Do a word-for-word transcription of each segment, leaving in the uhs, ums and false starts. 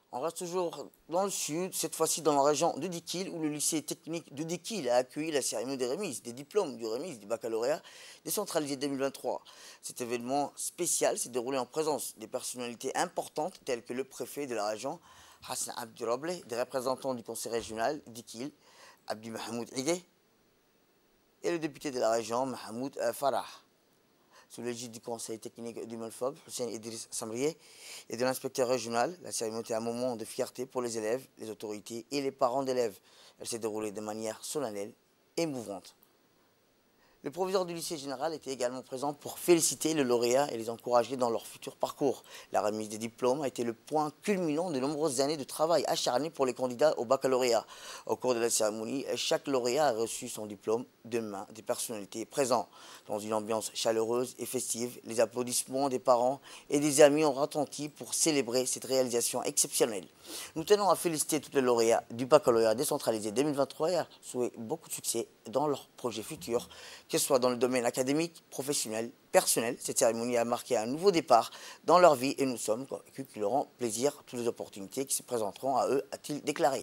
On reste toujours dans le sud, cette fois-ci dans la région de Dikil, où le lycée technique de Dikil a accueilli la cérémonie des remises, des diplômes du remise du baccalauréat décentralisé deux mille vingt-trois. Cet événement spécial s'est déroulé en présence des personnalités importantes telles que le préfet de la région, Hassan Abdiroble, des représentants du conseil régional Dikil, Abdi Mahmoud Ide, et le député de la région, Mahmoud Farah. Sous l'égide du conseil technique du Molfob, Hussein Idriss Samrié, et de l'inspecteur régional, la cérémonie était un moment de fierté pour les élèves, les autorités et les parents d'élèves. Elle s'est déroulée de manière solennelle et émouvante. Le proviseur du lycée général était également présent pour féliciter les lauréats et les encourager dans leur futur parcours. La remise des diplômes a été le point culminant de nombreuses années de travail acharné pour les candidats au baccalauréat. Au cours de la cérémonie, chaque lauréat a reçu son diplôme de main des personnalités présentes. Dans une ambiance chaleureuse et festive, les applaudissements des parents et des amis ont retenti pour célébrer cette réalisation exceptionnelle. Nous tenons à féliciter tous les lauréats du baccalauréat décentralisé deux mille vingt-trois et à souhaiter beaucoup de succès dans leurs projets futurs, que ce soit dans le domaine académique, professionnel, personnel. Cette cérémonie a marqué un nouveau départ dans leur vie et nous sommes convaincus qu'ils auront plaisir à toutes les opportunités qui se présenteront à eux, a-t-il déclaré.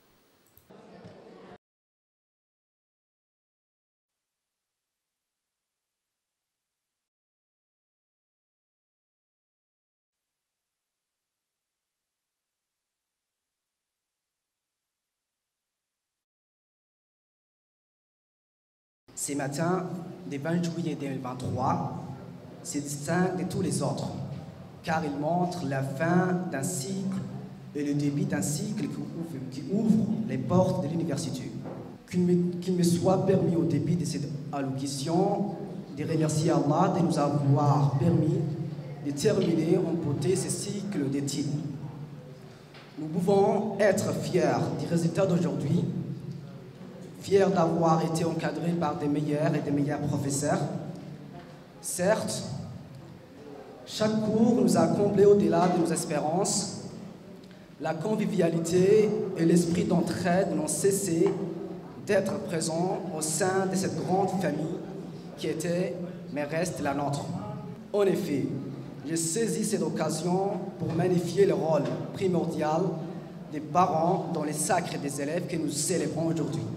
Ce matin, le vingt juillet deux mille vingt-trois, se distingue de tous les autres, car il montre la fin d'un cycle et le début d'un cycle qui ouvre, qui ouvre les portes de l'université. Qu'il me, qu'il me soit permis au début de cette allocution de remercier Allah de nous avoir permis de terminer en beauté ce cycle d'études. Nous pouvons être fiers du résultat d'aujourd'hui, fiers d'avoir été encadrés par des meilleurs et des meilleurs professeurs. Certes, chaque cours nous a comblés au-delà de nos espérances. La convivialité et l'esprit d'entraide n'ont cessé d'être présents au sein de cette grande famille qui était, mais reste la nôtre. En effet, j'ai saisi cette occasion pour magnifier le rôle primordial des parents dans les sacres des élèves que nous célébrons aujourd'hui.